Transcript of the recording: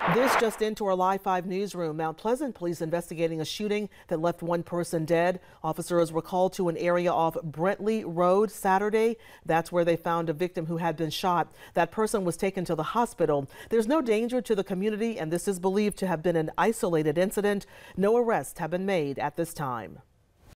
This just into our Live 5 newsroom. Mount Pleasant police investigating a shooting that left one person dead. Officers were called to an area off Brentley Road Saturday. That's where they found a victim who had been shot. That person was taken to the hospital. There's no danger to the community, and this is believed to have been an isolated incident. No arrests have been made at this time.